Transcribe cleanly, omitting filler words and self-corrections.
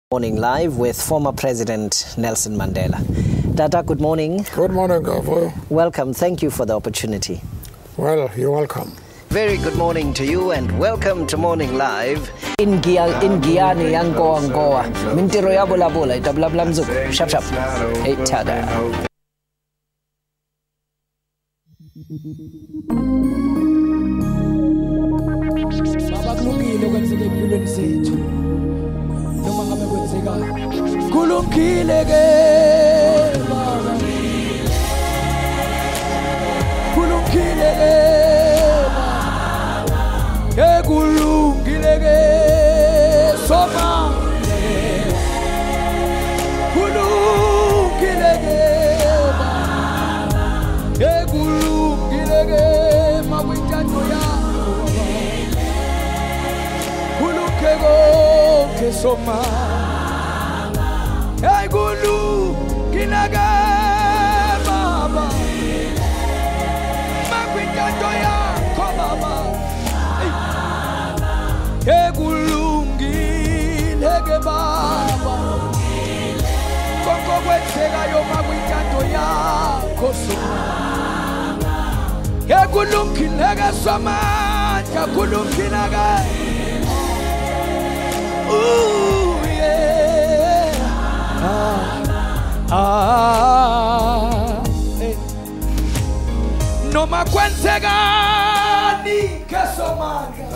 Morning Live with former President Nelson Mandela. Tata, good morning. Good morning, Vuyo. Welcome. Thank you for the opportunity. Well, you're welcome. Very good morning to you and welcome to Morning Live. In Giyani Yangoa. Mintiro Yabola Bola, Itablamzuk. Shap shap. Hey, tada. Kulungile ke baba, kulungile ke baba, kulungile ke soma, kulungile ke baba, kulungile ke mawitano ya, kulungile ke soma. Hey gulu kinaga baba makwita toya ko baba hey gulu ngileke baba koko kwetseka yo makwita toya ko soma hey gulu kinaga soma ja gulu kinaga Noma kwenzeka ni kesomanga